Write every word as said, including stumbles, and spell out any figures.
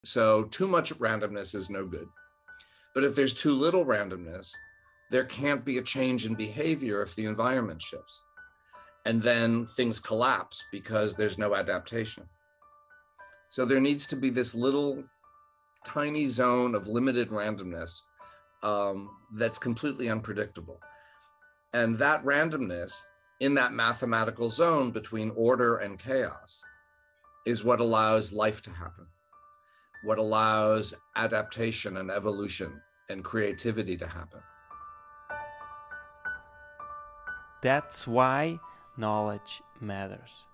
So too much randomness is no good. But if there's too little randomness, there can't be a change in behavior if the environment shifts. And then things collapse because there's no adaptation. So there needs to be this little tiny zone of limited randomness um, that's completely unpredictable. And that randomness in that mathematical zone between order and chaos is what allows life to happen, what allows adaptation and evolution and creativity to happen. That's why knowledge matters.